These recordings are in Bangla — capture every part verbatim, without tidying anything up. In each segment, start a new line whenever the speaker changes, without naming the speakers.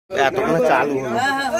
এতক্ষণে চালু হলো।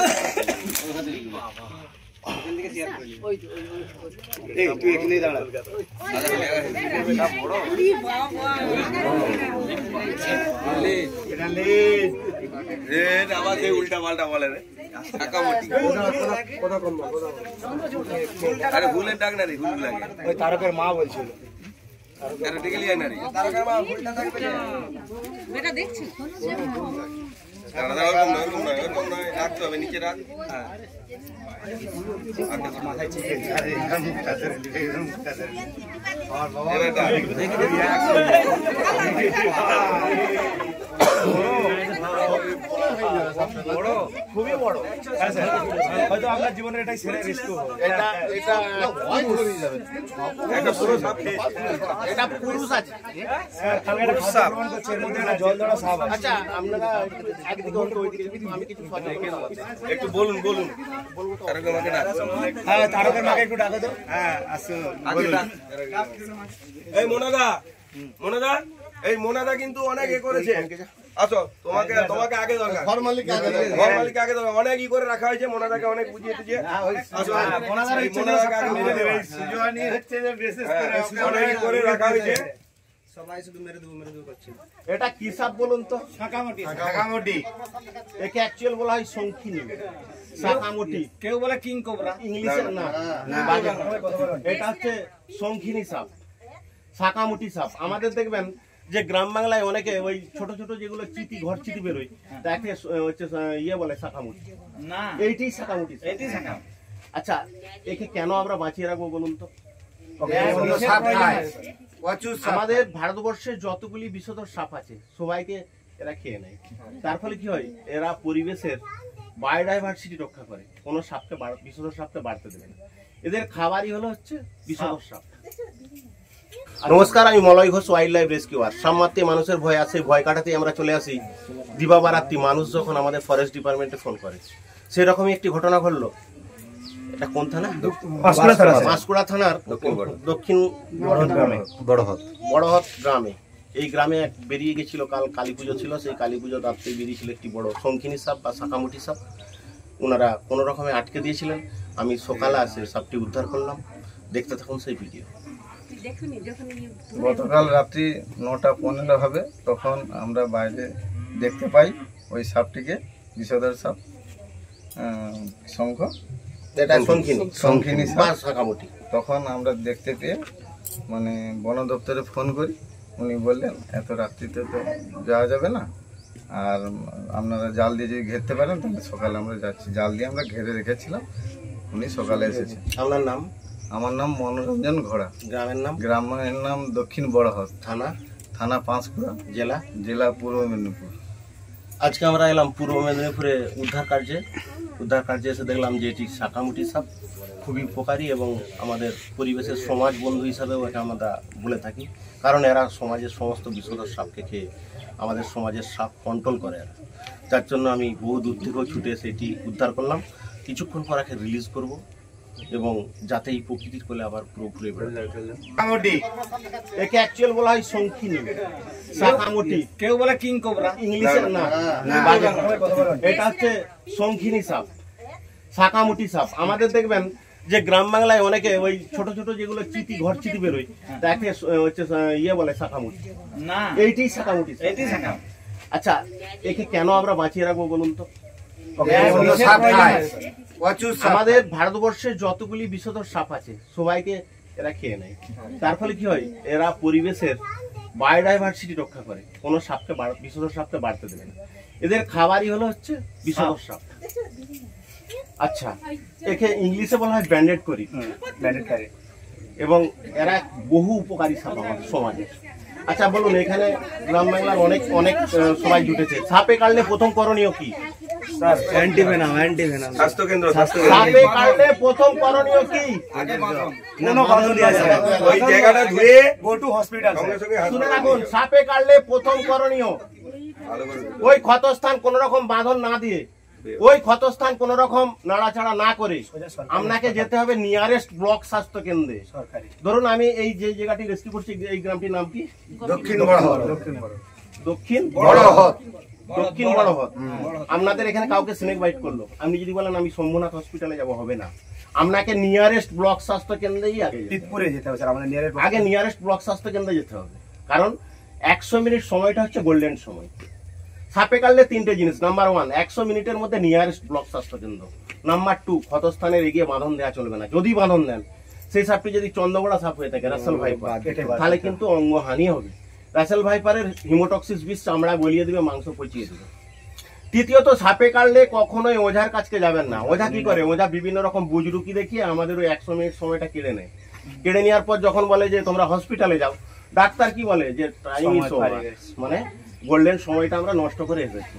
এই তুই এখানে দাঁড়া। উল্টা পাল্টা বলে রে আরে ভুলের ডাক না রে ভুল লাগে ওই তারকের মা বলছিল রাখতে হবে নিচে রাখ খুবই বড় হয়তো আপনার জীবনের এটাই সেরা রিস্ক এটা এটা একটা পুরো সাপ এটা পুরুষ আছে পুরুষ সাপ এর মধ্যে একটা জল ধরা সাপ আছে আচ্ছা আপনারা একদিকে অন্য ওইদিকে আমি কিছু একটু বলুন বলুন তারকের মাকে ডাক হ্যাঁ তারকের মাকে একটু ডাকো তো হ্যাঁ আসো এই মোনাদা মোনাদা এই মোনাদা কিন্তু অনেক এ করেছে আসো তোমাকে তোমাকে আগে দরকার ঘর মালিক আগে দরকার ঘর মালিক আগে দরকার অনেক ই করে রাখা হয়েছে মোনাদাকে অনেক বুঝিয়ে দিয়েছে আসো মোনাদার মোনাদাকে আগে মেরে দেবে সুজওয়ানি হচ্ছে যে বিশেষ করে অনেক করে রাখা হয়েছে সবাই শুধু মেরে দেবো মেরে দেবো করছে এটা কি সাপ বলুন তো শাকামটি শাকামটি একে অ্যাকচুয়াল বলা হয় শঙ্খিনী শাকামটি কেউ বলে কিং কোবরা ইংলিশে না এটা হচ্ছে শঙ্খিনী সাপ শাকামটি সাপ আমাদের দেখবেন যে গ্রাম বাংলায় অনেকে ওই ছোট ছোট যেগুলো চিতি ঘর চিতি বেরোয় তাকে হচ্ছে ইয়ে বলে শাকামুটি না এইটাই শাকামুটি এইটাই শাকামুটি আচ্ছা একে কেন আমরা বাঁচিয়ে রাখবো বলুন তো আমাদের ভারতবর্ষে যতগুলি বিষধর সাপ আছে সবাইকে এরা খেয়ে নেয় তার ফলে কি হয় এরা পরিবেশের বায়োডাইভার্সিটি রক্ষা করে কোনো সাপকে বিষধর সাপকে বাড়তে দেবে না এদের খাবারই হলো হচ্ছে বিষধর সাপ নমস্কার আমি Malay Ghosh wild life rescuer সামমাত্রে মানুষের ভয় আছে ভয় কাটাতে আমরা চলে আসি দিবা বা রাত্রি মানুষ যখন আমাদের ফরেস্ট ডিপার্টমেন্টে ফোন করে সেরকমই একটি ঘটনা ঘটলো এটা কোন থানা পাঁশকুড়া থানার দক্ষিণ বড়হত বড়হত গ্রামে এই গ্রামে এক বেরিয়ে গেছিল কাল কালী পুজো ছিল সেই কালী পুজোর রাত্রে বেরিয়েছিল একটি বড় শঙ্খিনী সাপ বা শাকামুটি সাপ ওনারা কোনো রকমে আটকে দিয়েছিলেন আমি সকালে আসে সাপটি উদ্ধার করলাম দেখতে থাকুন সেই ভিডিও
গতকাল রাত্রি নটা পনেরো হবে তখন আমরা বাইরে দেখতে পাই ওই সাপটিকে বিষধর সাপ শঙ্খ শঙ্খিনী সাপ শাকামুটি তখন আমরা দেখতে পেয়ে মানে বন দপ্তরে ফোন করি উনি বললেন এত রাত্রিতে তো যাওয়া যাবে না আর আপনারা জাল দিয়ে যদি ঘেরতে পারেন তাহলে সকালে আমরা যাচ্ছি জাল দিয়ে আমরা ঘেরে রেখেছিলাম উনি সকালে এসেছেন
আপনার নাম
আমার নাম মনোরঞ্জন ঘোড়া
গ্রামের নাম
গ্রামের নাম দক্ষিণ বড়হত
থানা
থানা পাঁশকুড়া
জেলা
জেলা পূর্ব মেদিনীপুর
আজকে আমরা এলাম পূর্ব মেদিনীপুরে উদ্ধার কার্যে উদ্ধার কার্যে এসে দেখলাম যে এটি শাকামুটি সাপ খুবই উপকারী এবং আমাদের পরিবেশের সমাজ বন্ধু হিসাবেও এটা আমরা বলে থাকি কারণ এরা সমাজের সমস্ত বিষধর সাপকে খেয়ে আমাদের সমাজের সাপ কন্ট্রোল করে এরা যার জন্য আমি বহু দূর থেকেও ছুটে এসে এটি উদ্ধার করলাম কিছুক্ষণ পর একে রিলিজ করব এবং যাতে এই প্রকৃতির কোলে আবার পুরো ঘুরে বেড়াতে একে অ্যাকচুয়াল বলা হয় শঙ্খিনী শাকামুটি কেউ বলে কিং কোবরা ইংলিশে না এটা হচ্ছে শঙ্খিনী সাপ শাকামুটি সাপ আমাদের দেখবেন যে গ্রাম বাংলায় অনেকে ওই ছোট ছোট যেগুলো চিতি ঘর চিতি বেরোয় তাকে হচ্ছে ইয়ে বলে শাকামুটি না এইটাই শাকামুটি এইটাই শাকামুটি আচ্ছা একে কেন আমরা বাঁচিয়ে রাখবো বলুন তো আমাদের ভারতবর্ষে যতগুলি বিষধর সাপ আছে সবাইকে এরা খেয়ে নেয় তার ফলে কি হয় এরা পরিবেশের বায়োডাইভার্সিটি রক্ষা করে কোনো সাপকে বিষধর সাপকে বাড়তে দেবে না এদের খাবারই হলো হচ্ছে বিষধর সাপ আচ্ছা একে ইংলিশে বলা হয় ব্যান্ডেড করি ব্যান্ডেড করি এবং এরা বহু উপকারী সাপ আমাদের সমাজে আচ্ছা বলুন এখানে গ্রাম বাংলার অনেক অনেক সবাই জুটেছে সাপে কাটলে প্রথম করণীয় কি অ্যান্টিভেনাম অ্যান্টিভেনাম স্বাস্থ্য কেন্দ্র সাপে কাটলে প্রথম করণীয় কি কোনো বাধা দেয়া যাবে ওই জায়গাটা ধুয়ে গো টু হসপিটাল সঙ্গে সঙ্গে শুনে রাখুন সাপে কাটলে প্রথম করণীয় ওই ক্ষতস্থান কোন রকম বাঁধন না দিয়ে ওই ক্ষতস্থান কোন রকম নাড়াচাড়া না করে আপনাকে যেতে হবে নিয়ারেস্ট ব্লক স্বাস্থ্য কেন্দ্রে ধরুন আমি এই যে জায়গাটি রেস্কিউ করছি এই গ্রামটির নাম কি দক্ষিণ বড়হত দক্ষিণ বড়হত দক্ষিণ বড় হদ, আপনাদের এখানে কাউকে স্নেক বাইট করলো, আপনি যদি বলেন আমি শম্ভুনাথ হসপিটালে যাব, হবে না, আপনাকে নিয়ারেস্ট ব্লক স্বাস্থ্য কেন্দ্রেই আগে
পিতপুরে যেতে হবে স্যার, আমাদের নিয়ারেস্ট
আগে নিয়ারেস্ট ব্লক স্বাস্থ্য কেন্দ্রে যেতে হবে। কারণ একশো মিনিট সময়টা হচ্ছে গোল্ডেন সময়। সাপে কাটলে তিনটে জিনিস, নাম্বার ওয়ান একশো মিনিটের মধ্যে নিয়ারেস্ট ব্লক স্বাস্থ্য কেন্দ্র, নাম্বার টু ক্ষতস্থানের এগিয়ে বাঁধন দেওয়া চলবে না, যদি বাঁধন দেন সেই সাপটি যদি চন্দ্রবড়া সাপ হয়ে থাকে রাসেল ভাইপার, তাহলে কিন্তু অঙ্গহানি হবে। রাসেল ভাইপারের হিমোটক্সিস বিষ চামড়া গলিয়ে দিবে, মাংস পচিয়ে দেবে। তৃতীয়ত সাপে কাটলে কখনোই ওঝার কাছকে যাবেন না। ওঝা কি করে, ওঝা বিভিন্ন রকম বুজরুকি দেখিয়ে আমাদের ওই একশো মিনিট সময়টা কেড়ে নেয়। কেড়ে নেওয়ার পর যখন বলে যে তোমরা হসপিটালে যাও, ডাক্তার কি বলে যে টাইম ইজ ওভার, মানে গোল্ডেন সময়টা আমরা নষ্ট করে এসেছি।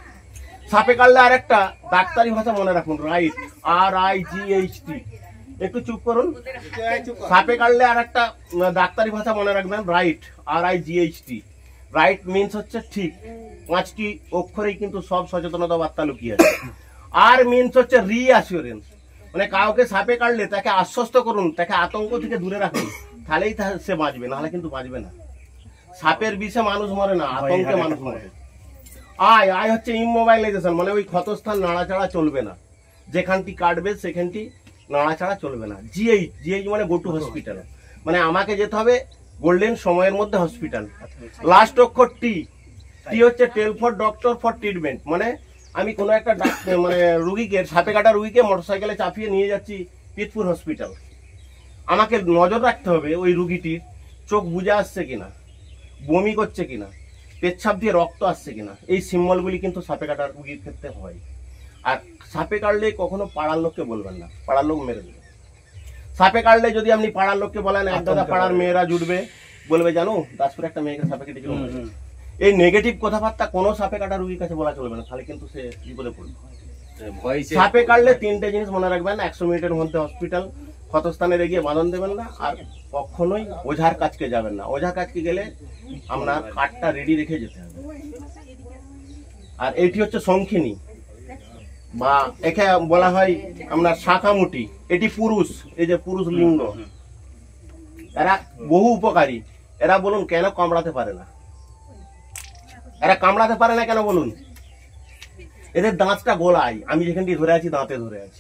সাপে কাটলে আর একটা ডাক্তারি ভাষা মনে রাখুন, right, R I G H T, একটু চুপ করুন। সাপে কাটলে আর একটা ডাক্তারি ভাষা মনে রাখবেন, right, R I G H T. Right means হচ্ছে ঠিক, পাঁচটি অক্ষরেই কিন্তু সব সচেতনতা বার্তা লুকিয়ে আছে। আর মিনস হচ্ছে রিঅ্যাসিওরেন্স, মানে কাউকে সাপে কাটলে তাকে আশ্বস্ত করুন, তাকে আতঙ্ক থেকে দূরে রাখুন, তাহলেই সে বাঁচবে, নাহলে কিন্তু বাঁচবে না। সাপের বিষে মানুষ মরে না, আতঙ্কে মানুষ মরে। আয় আয় হচ্ছে ইমোবাইলাইজেশন, মানে ওই ক্ষতস্থান নাড়াচাড়া চলবে না, যেখানটি কাটবে সেখানটি নাড়াচাড়া চলবে না। জিএইচ, জিএইচ মানে গো টু হসপিটাল, মানে আমাকে যেতে হবে গোল্ডেন সময়ের মধ্যে হসপিটাল। লাস্ট অক্ষর টি, টি হচ্ছে tell for doctor for treatment, মানে আমি কোনো একটা মানে রুগীকে, সাপে কাটা রুগীকে মোটরসাইকেলে চাপিয়ে নিয়ে যাচ্ছি পিতপুর হসপিটাল, আমাকে নজর রাখতে হবে ওই রুগীটির চোখ বুজে আসছে কিনা, বমি করছে কিনা, পেচ্ছাপ দিয়ে রক্ত আসছে কিনা, এই সিম্বলগুলি কিন্তু সাপে কাটার রুগীর ক্ষেত্রে হয়। আর সাপে কাটলে কখনো পাড়ার লোককে বলবেন না, পাড়ার লোক মেরে দেবে। সাপে কাটলে যদি আপনি পাড়ার লোককে বলেন, এক দাদা পাড়ার মেয়েরা জুটবে, বলবে জানো দাসপুরে একটা মেয়েকে সাপে কেটেছিল, এই নেগেটিভ কথাবার্তা কোনো সাপে কাটা রুগীর কাছে বলা চলবে না, তাহলে কিন্তু সে বিপদে পড়বে। সাপে কাটলে তিনটে জিনিস মনে রাখবেন, একশো মিনিটের মধ্যে হসপিটাল, ক্ষতস্থানের এগিয়ে বাঁধন দেবেন না, আর কখনোই ওঝার কাছকে যাবেন না। ওঝার কাছকে গেলে আপনার কাঠটা রেডি রেখে যেতে হবে। আর এইটি হচ্ছে শঙ্খিনী, বা একে বলা হয় আপনার শাখামুটি, এটি পুরুষ, এই যে পুরুষ লিঙ্গ, এরা বহু উপকারী। এরা বলুন কেন কামড়াতে পারে না, এরা কামড়াতে পারে না কেন বলুন? এদের দাঁতটা গোলায়, আমি যেখানটি ধরে আছি দাঁতে ধরে আছি।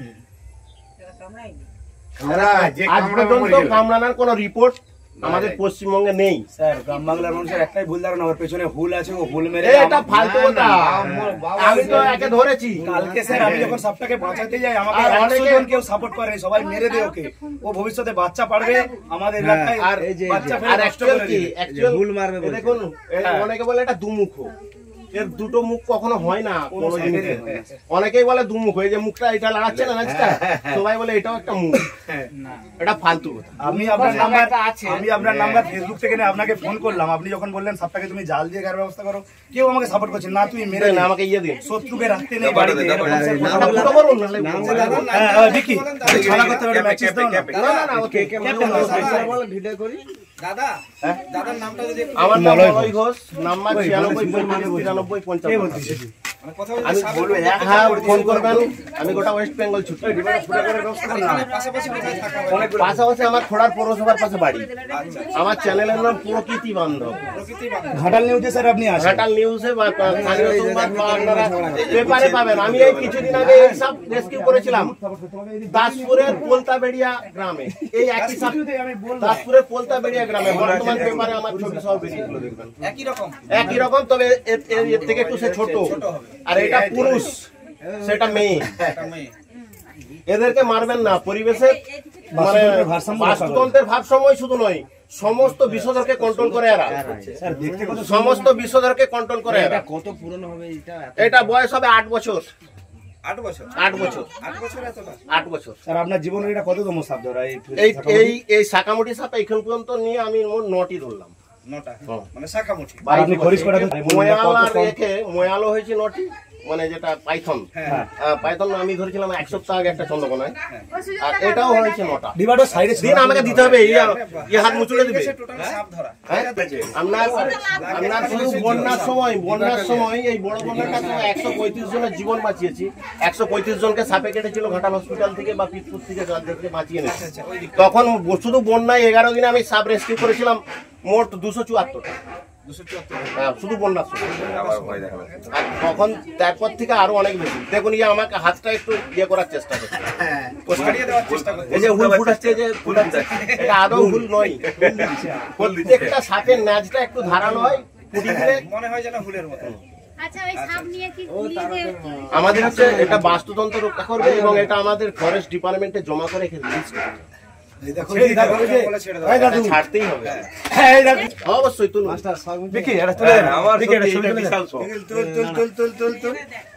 আজ পর্যন্ত কামড়ানোর কোন রিপোর্ট আমাদের পশ্চিমবঙ্গে নেই।
স্যার গ্রাম বাংলার মানুষের একটাই ভুল ধারণা, ওর পেছনে হুল আছে, ও হুল মেরে।
এটা ফালতু কথা, আমি তো একে ধরেছি।
কালকে স্যার আমি যখন সাপটাকে বাঁচাতে যাই, আমাকে একশো জন কেউ সাপোর্ট করে, সবাই মেরে দেয় ওকে। ও ভবিষ্যতে বাচ্চা পারবে আমাদের এলাকায়, আর বাচ্চা ফেলে নষ্ট করে দিবে, হুল মারবে।
দেখুন অনেকে বলে এটা দুমুখ, এর দুটো মুখ কখনো হয় না কোনো জিনিসের। অনেকেই বলে দুমুখ, এই যে মুখটা এটা লাগাচ্ছে না নাচটা, সবাই বলে এটাও একটা মুখ, এটা ফালতু কথা।
আমি আপনার নাম্বার আমি আপনার নাম্বার ফেসবুক থেকে নিয়ে আপনাকে ফোন করলাম, আপনি যখন বললেন সাপটাকে তুমি জাল দিয়ে গাড়ার ব্যবস্থা করো, কেউ আমাকে সাপোর্ট করছে না, তুই মেরে না,
আমাকে ইয়ে দিন,
শত্রুকে রাখতে নেই বাড়িতে।
দাদা দাদার নামটা যদি
আমার নাম মলয় ঘোষ, নাম্বার ছিয়ানব্বই পঁয়ত্রিশ তিরানব্বই পঞ্চান্ন। আমি বলবো হ্যাঁ ফোন করবেন, আমি গোটা ওয়েস্ট বেঙ্গল ছুটি। পাশাপাশি আমার খোড়ার পৌরসভার পাশে বাড়ি। আমার চ্যানেলের নাম প্রকৃতি বান্ধব।
ঘাটাল নিউজে স্যার আপনি আসেন,
ঘাটাল নিউজে বা স্থানীয় সংবাদ বা আপনারা পেপারে পাবেন। আমি এই কিছুদিন আগে এই সব রেস্কিউ করেছিলাম দাসপুরের পোলতাবেড়িয়া গ্রামে, এই একই সাপ দাসপুরের পোলতাবেড়িয়া গ্রামে। বর্তমান পেপারে আমার ছবি সহ বেরিয়েছিল, দেখবেন
একই রকম
একই রকম, তবে এর থেকে একটু সে ছোট। আর এটা পুরুষ, সেটা মেয়ে। এদেরকে মারবেন না, পরিবেশের মানে বাস্তুতন্ত্রের ভারসাম্য শুধু নয়, সমস্ত বিষধরকে কন্ট্রোল করে এরা, সমস্ত বিষধরকে কন্ট্রোল করে এরা।
কত পুরনো হবে এটা?
এটা বয়স হবে আট বছর।
আট বছর
আট বছর
আট বছর এতটা
আট বছর
স্যার আপনার জীবনের এটা কততম সাপ ধরা?
এই এই এই শাকামুটি সাপ এখন পর্যন্ত নিয়ে আমি মোট নটি ধরলাম।
নটা মানে শাখামুঠি।
আপনি খরিশ করে দেন।
ময়াল আর রেখে ময়ালও হয়েছে নটি, মানে যেটা পাইথন, পাইথন আমি ধরেছিলাম এক সপ্তাহ আগে একটা চন্দ্রকোনায়, আর এটাও হয়েছে নটা।
ডিবাটো সাইডে
দিন আমাকে দিতে হবে, ইয়ে হাত মুচুড়ে দিবে।
টোটাল সাপ ধরা
আপনার আপনার শুধু বন্যার সময় বন্যার সময় এই বড় বন্যাটার সময় একশো পঁয়ত্রিশ জনের জীবন বাঁচিয়েছি। একশো পঁয়ত্রিশ জনকে সাপে কেটেছিল ঘাটাল হসপিটাল থেকে বা পিতপুর থেকে, যাদেরকে বাঁচিয়ে নিয়েছে। তখন শুধু বন্যায় এগারো দিনে আমি সাপ রেস্কিউ করেছিলাম মোট দুশো চুয়াত্তরটা।
দুশো চুয়াত্তর
হ্যাঁ, শুধু বন্যার সময়।
আবার ভয় দেখা যাচ্ছে।
আর তখন তারপর থেকে আরো অনেক বেশি। দেখুন ইয়ে আমাকে হাতটা একটু ইয়ে করার চেষ্টা করছে,
ছাড়িয়ে দেওয়ার চেষ্টা করছে।
এই যে হুল ফুটাচ্ছে, এই যে ফুটাচ্ছে, এটা আদৌ হুল নয়। প্রত্যেকটা সাপের ন্যাজটা একটু ধারালো হয়, কুটি দিলে
মনে হয় যেন হুলের মতো।
আচ্ছা ওই সাপ নিয়ে কি পুলিশ
আমাদের হচ্ছে এটা বাস্তুতন্ত্র রক্ষা করবে এবং এটা আমাদের ফরেস্ট ডিপার্টমেন্টে জমা করে রিলিজ করবে।
বলে ছেড়ে দাও।
এটা ছাড়তেই হবে, অবশ্যই তুলুন।
আমার সত্যি এটা বিশাল শখ।
তুল তুল তুল তুল তুল তুল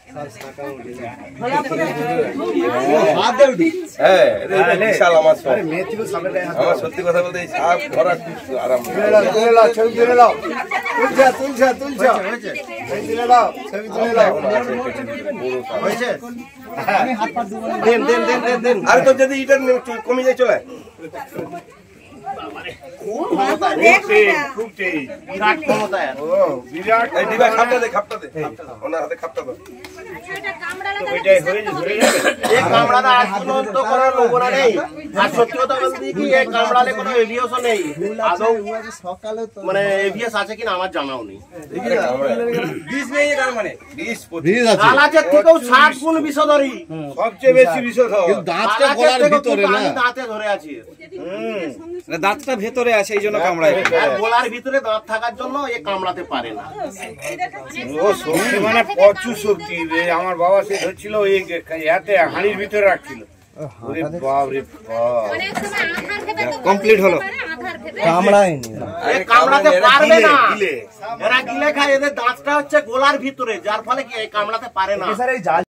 হ্যাঁ, এটা এটা বিশাল আমার শখ। আমার সত্যি কথা বলতে এই সাপ ধরা খুব আরাম।
ছবি তুলে দাও, তুলছা তুলছা তুলছা ছবি তুলে দাও, ছবি তুলে দাও।
হয়েছে? দেন দেন দেন দেন দেন।
আর তো যদি এটা কমে যায় চলে
বিরাট ক্ষমতায়।
এই দিবা খাপটা দে খাপটা দে ওনার হাতে খাপটা দে।
আচ্ছা এটা কামড়ালে
এই কামড়াটা আজ পর্যন্ত কোনো নমুনা নেই। আর সত্যি কথা বলতে কি এই কামড়ালে কোনো এভিএসও নেই। আদৌ মানে এভিএস আছে কিনা আমার জানাও নেই।
বিষ নেই তার মানে।
বিশ পঁচিশ
কালাচের থেকেও ষাট গুণ বিষধরী।
সবচেয়ে বেশি বিষধর।
কালাচের থেকেও কিন্তু আমি দাঁতে ধরে আছি।
দাঁতটা ভেতরে আছে এই জন্য কামড়ায়।
আর গোলার ভিতরে দাঁত থাকার জন্য এ কামড়াতে পারে না।
ও শক্তি মানে প্রচুর শক্তি রে। আমার বাবা সে ধরছিল এই ইয়াতে হাঁড়ির ভিতরে রাখছিল। ওরে বাপ রে বাপ।
অনেক সময় আধার খেতে তো
কমপ্লিট হলো।
আধার খেতে
এ কামড়াতে পারবে না। এরা গিলে খায়, এদের দাঁতটা হচ্ছে গোলার ভিতরে, যার ফলে কি এই কামড়াতে পারে না।